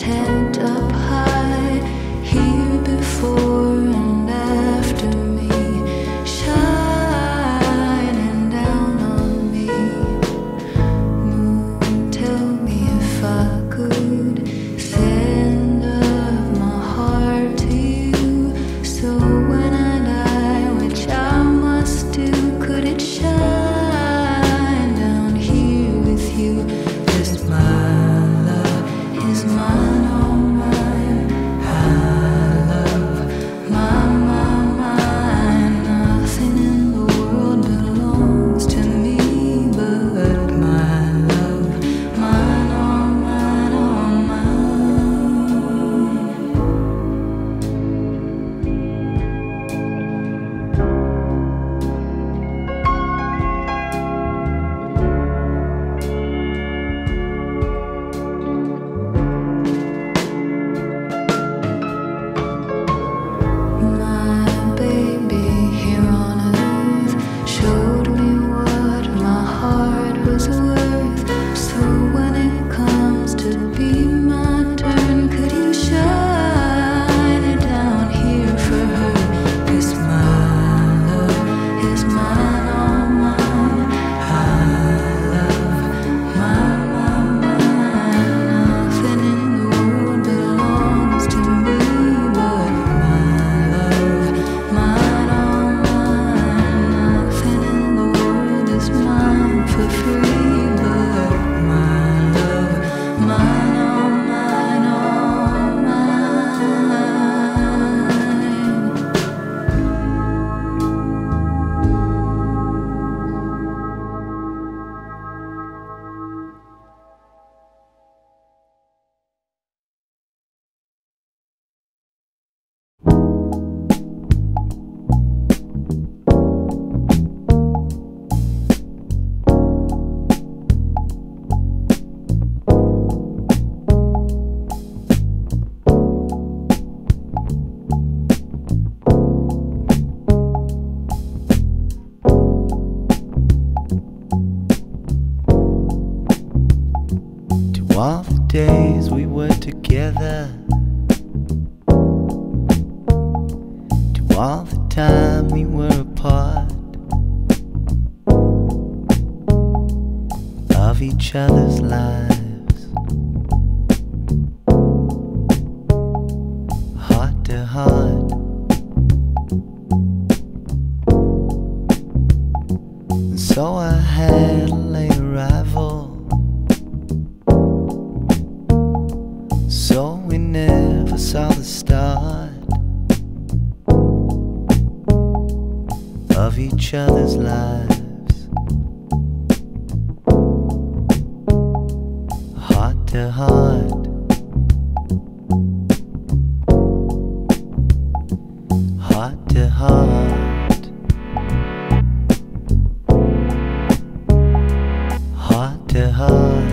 tent up high, here before and after me, shining down on me. Moon, tell me if I could send up my heart to you, so when I die, which I must do, could it shine down here with you? 'Cause my love is mine, all mine. I love mine, nothing in the world belongs to me but my love, mine, all mine, all mine. My baby here on earth showed me what my heart was worth. So when it comes to be my turn, could you shine it down here for her? 'Cause my love is mine, all mine. I love mine, nothing in the world belongs to me but my love, mine, all mine. Nothing in the world is mine for free but my love, mine, all mine, all mine. To all the days we were together, to all the time we were apart of each other's lives, heart to heart. And so I had a late arrival, so we never saw the start of each other's lives, heart to heart, heart to heart, heart to heart.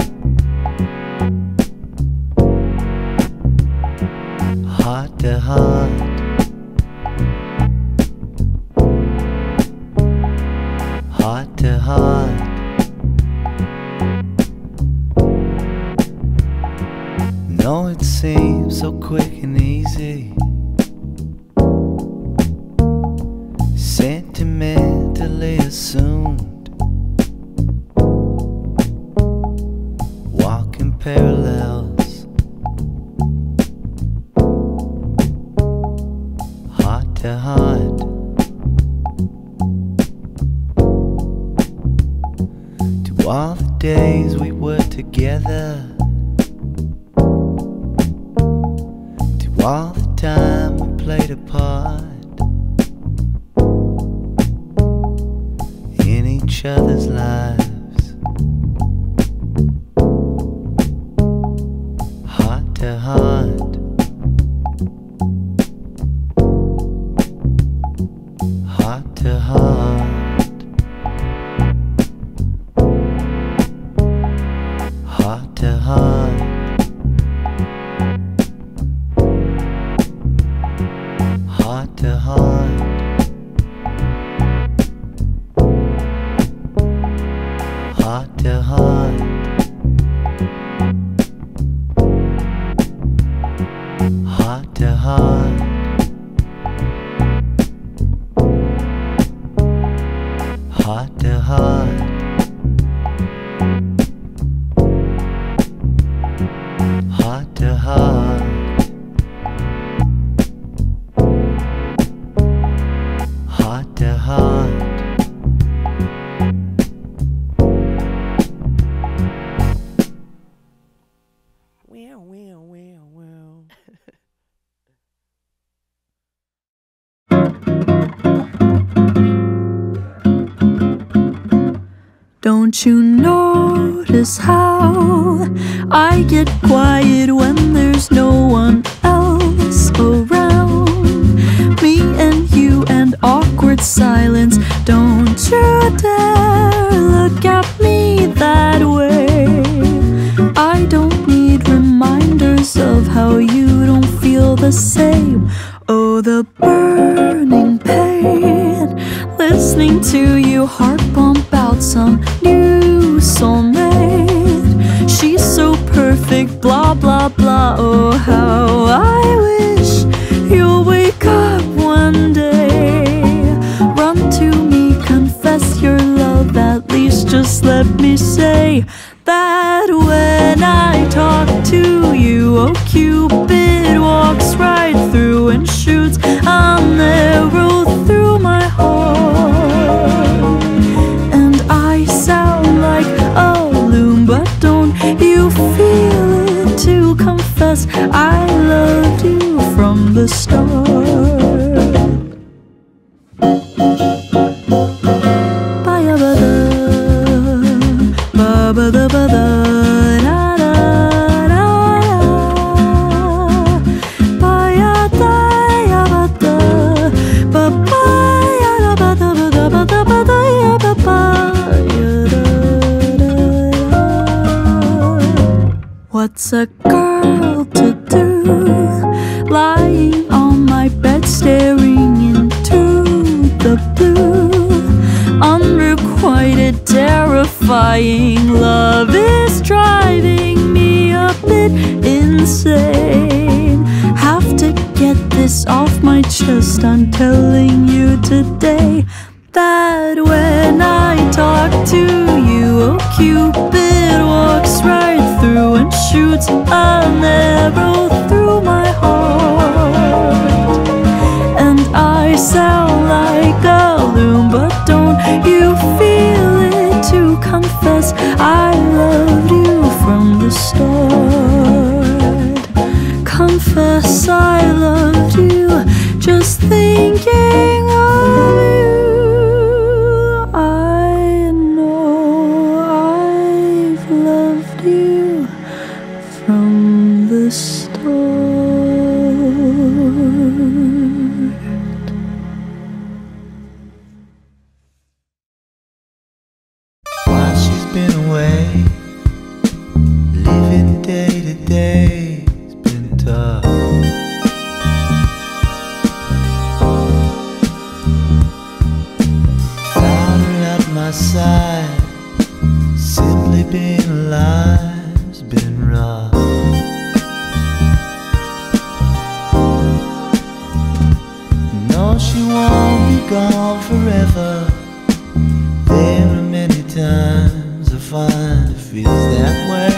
Heart to heart, heart to heart, no, it seems so quick and easy, sentimentally assumed, walking parallels, heart to heart. To all the days we were together, to all the time we played a part in each other's lives, heart to heart, heart to heart, heart to heart, heart to heart, heart to heart, to heart, heart to heart, heart to heart, heart to heart. Don't you notice how I get quiet when there's no one else around? Me and you and awkward silence. Don't you dare look at me that way. I don't need reminders of how you don't feel the same. Oh, the burning pain, listening to you heart pump out some new soulmate. She's so perfect, blah blah blah. Oh, how I wish you'll wake up one day. Run to me, confess your love. At least just let me say that when I talk to you, oh, Cupid walks right through and shoots an arrow through my heart. And I sound like a loon, but don't you feel it to confess I loved you from the start? What's a girl to do, lying on my bed staring into the blue? Unrequited, terrifying love is driving me a bit insane. Have to get this off my chest. I'm telling you today that when I talk to you, oh, Cupid walks right through and shoots an arrow through my heart. And I sound like a loon, but don't you feel it to confess I loved you from the start? Confess I loved you, just thinking of you. I know I've loved you from the start. While she's been away, living day to day has been tough. Found her at my side, simply being alive's been rough. No, she won't be gone forever. There are many times I find it feels that way.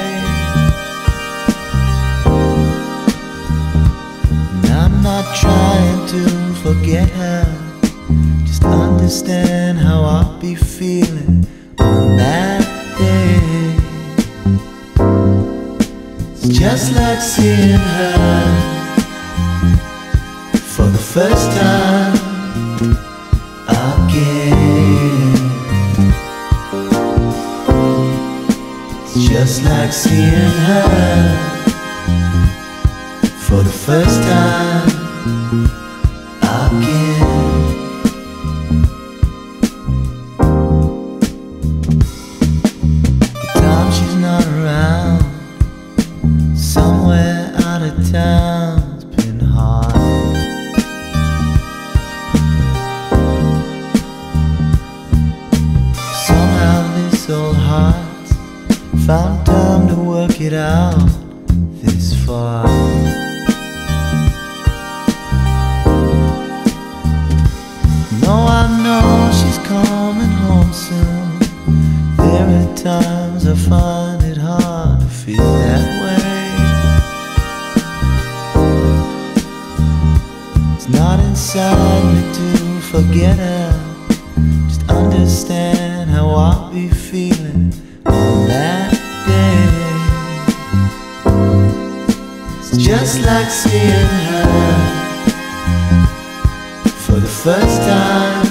And I'm not trying to forget her, just understand how I'll be feeling on that day. It's just like seeing her for the first time again. It's just like seeing her for the first time again. The time she's not around, somewhere out of town's been hard. Somehow this old heart found time to work it out this far. It's not inside me to forget her. Just understand how I'll be feeling on that day. It's just like seeing her for the first time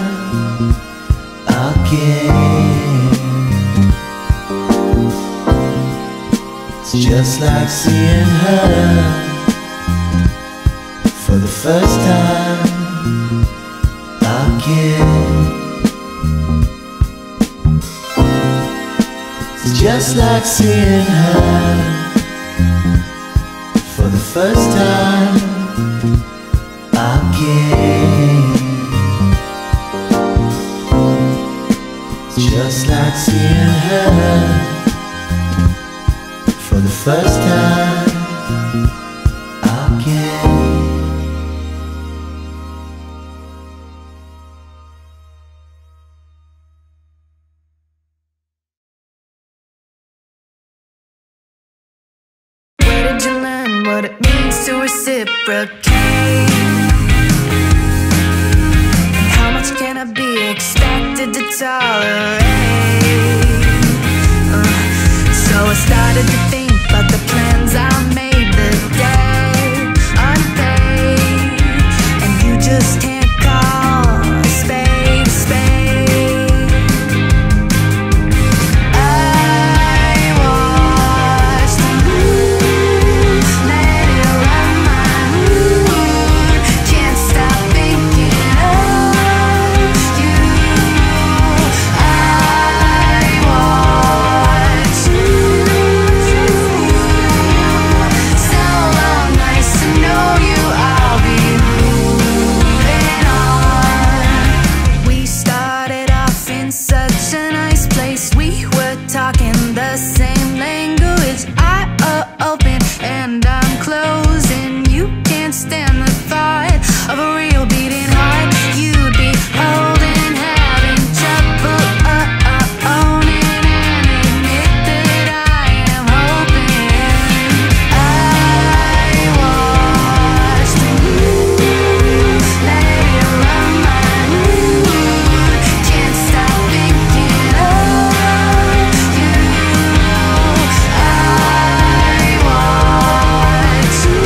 again. It's just like seeing her for the first time again. It's just like seeing her for the first time again. It's just like seeing her for the first time again. Did you learn what it means to reciprocate? And how much can I be expected to tolerate? So I started to think about the plans I made the day unpaid, and you just can't call a spade a spade. I watched the moon, let it run my mood. Can't stop thinking of you. I watched you. So long, nice to know you. I'll be moving on. We started off in such a nice place. We were talking the same language. I open and I'm closing. You can't stand the thought of a real beating heart. You'd be holding, having trouble owning and admit that I am hoping. I watched the moon, let it run my mood. Can't stop thinking of you. I watched you.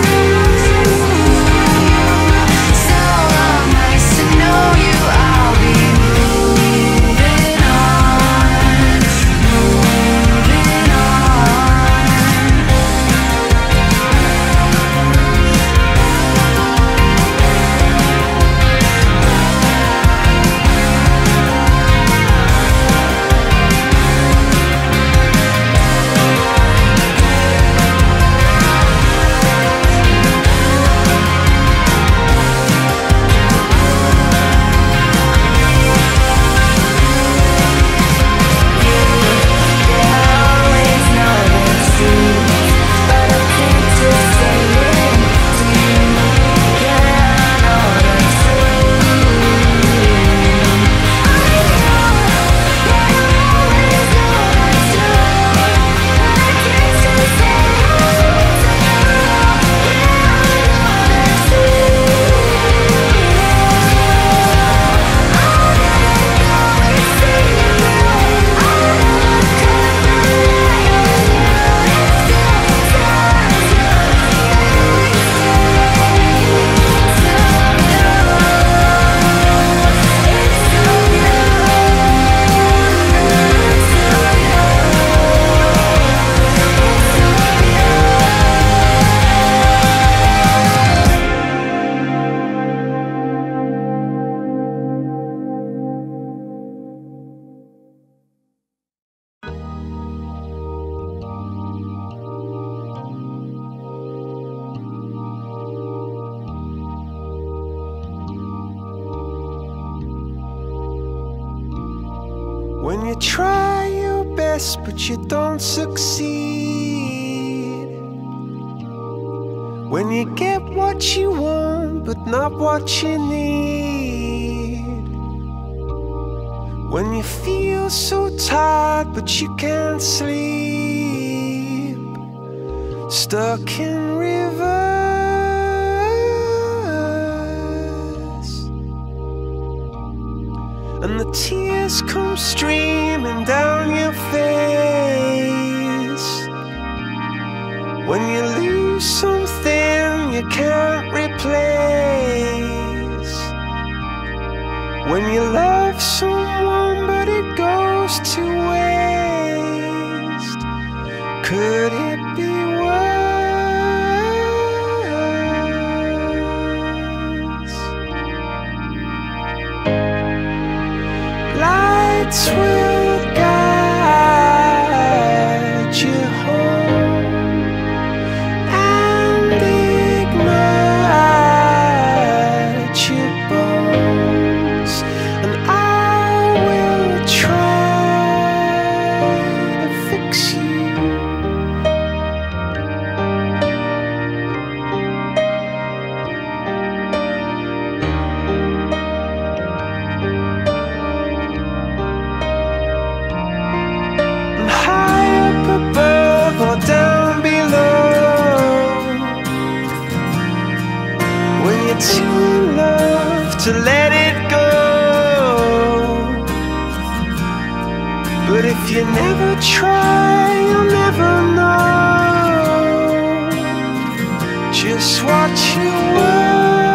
So long, nice to know you. I'll be moving on, moving always know the truth, but I can't just say it to you. Yeah, I know the truth. I always know the truth, but I can't just say it to you. When you try your best but you don't succeed, when you get what you want but not what you need, when you feel so tired but you can't sleep, stuck in reverse. and the tears come streaming down your face. When you lose something you can't replace. When you love someone but it goes to waste. Could it be worse? Lights will guide you home and ignite your bones, and I will try to fix you. Above or down below, when you're too in love to let it go. But if you never try, you'll never know just what you were.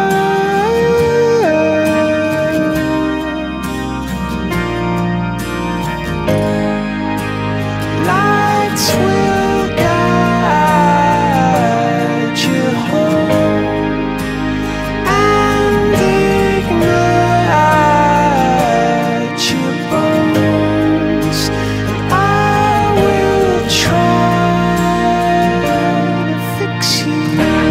Will guide you home and ignite your bones, and I will try to fix you.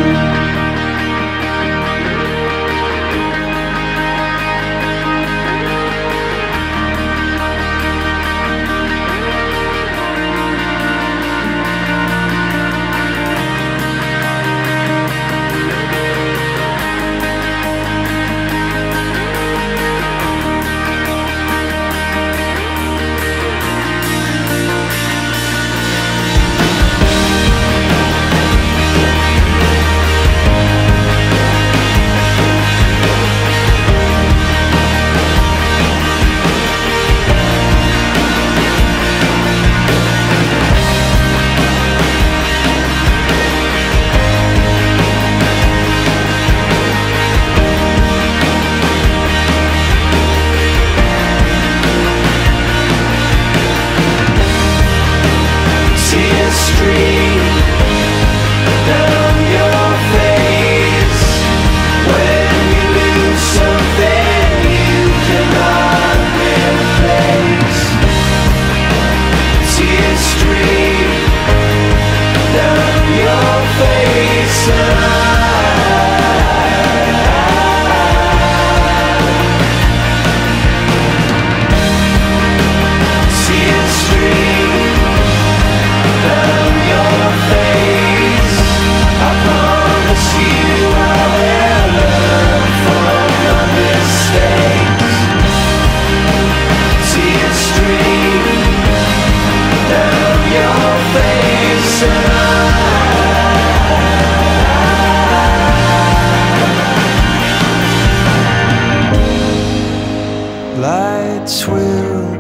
Lights will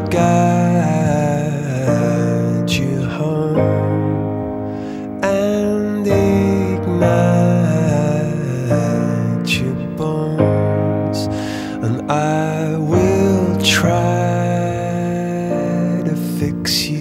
guide you home and ignite your bones, and I will try to fix you.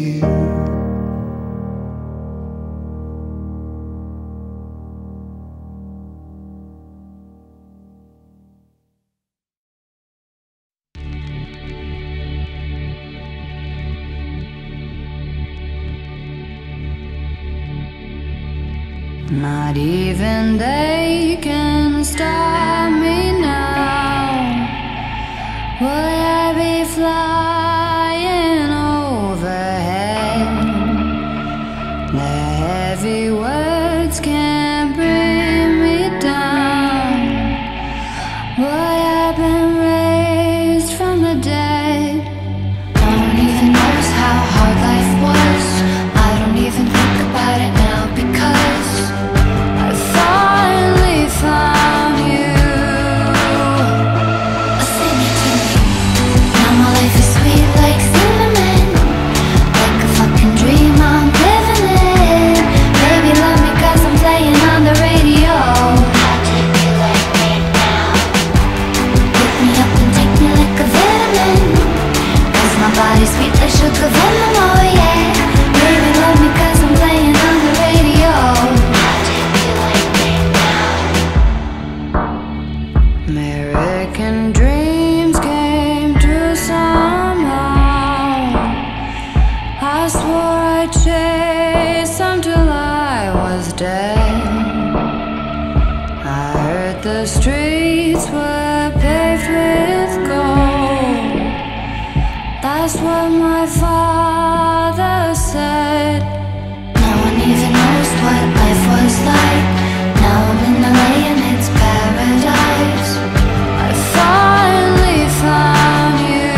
Not even they can stop me now. Would I be flying overhead? The heavy words can't bring me down. Would I been raised from the dead? I don't even notice how hard life was. I don't even think about it now because I thought streets were paved with gold. That's what my father said. No one even knows what life was like. Now I'm in LA and it's paradise. I finally found you.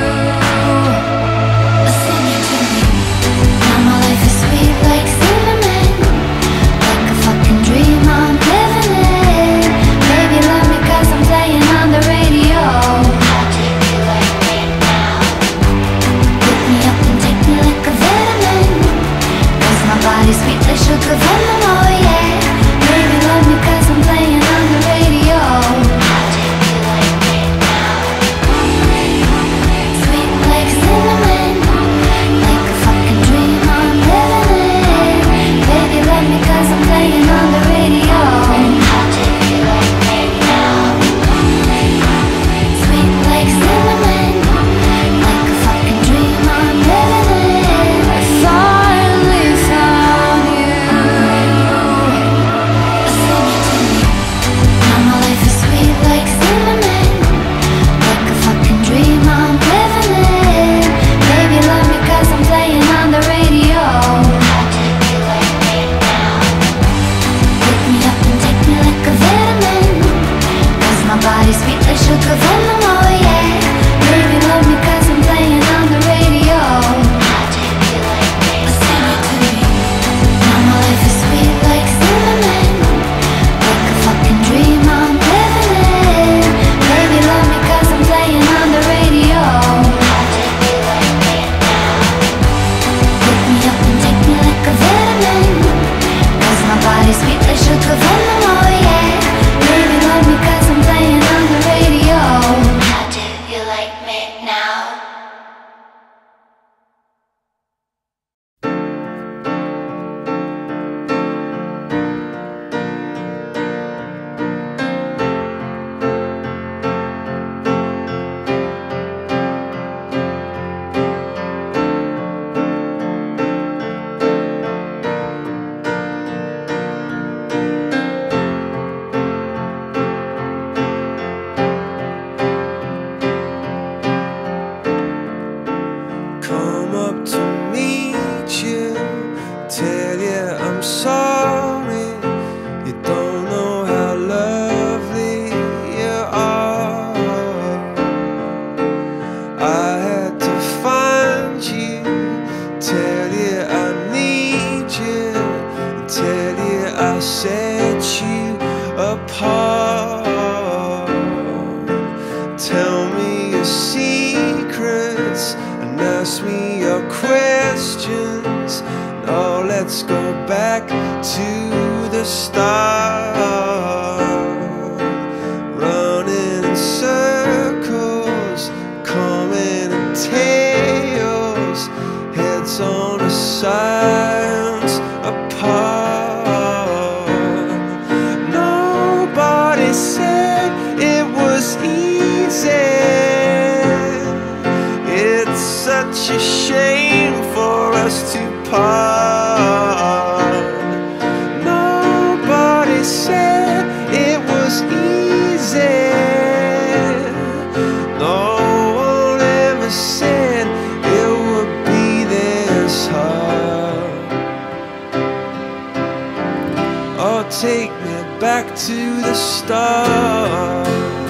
Sing it to me. Now my life is sweet like cinnamon, like a fucking dream I'm living in. Baby, love me 'cause I'm playing on the radio. How do you like me now? Pick me up and take me like a vitamin, 'cause my body's sweet like sugar venom, oh yeah. Baby, love me 'cause I'm playing on the radio. How do you like me now? Sweet like cinnamon, like a fucking dream I'm living in. Baby, love me 'cause I'm playing on the radio. How do you like me now? Sweet like cinnamon, like a fucking dream I'm living in. I finally found you. Sing it to me. Now my life is sweet like cinnamon, like a fucking dream I'm living in. Baby, love me 'cause I'm playing on the radio. How do you like me now? Pick me up and take me like a vitamin, 'cause my body's sweet like sugar venom, oh yeah. Baby, love me 'cause I'm playing on the radio. How do you like me? Sing it to me. Now my life is sweet like cinnamon, like a fucking dream I'm living in. Baby, love me 'cause I'm playing on the radio. How do you like me now? Pick me up and take me like a vitamin, 'cause my body's sweet like sugar venom, oh yeah. Baby, love me 'cause I'm playing on the radio. How do you like me now? Come up to meet you, tell you I'm sorry. You don't know how lovely you are. I had to find you, tell you I need you, tell you I set you apart. Tell me your secrets and ask me your questions. Now let's go back to the start. Running in circles, coming in tails, heads on the sides apart. Nobody said it was easy. It's such a shame for us to part. Nobody said it was easy. No one ever said it would be this hard. Oh, take me back to the start.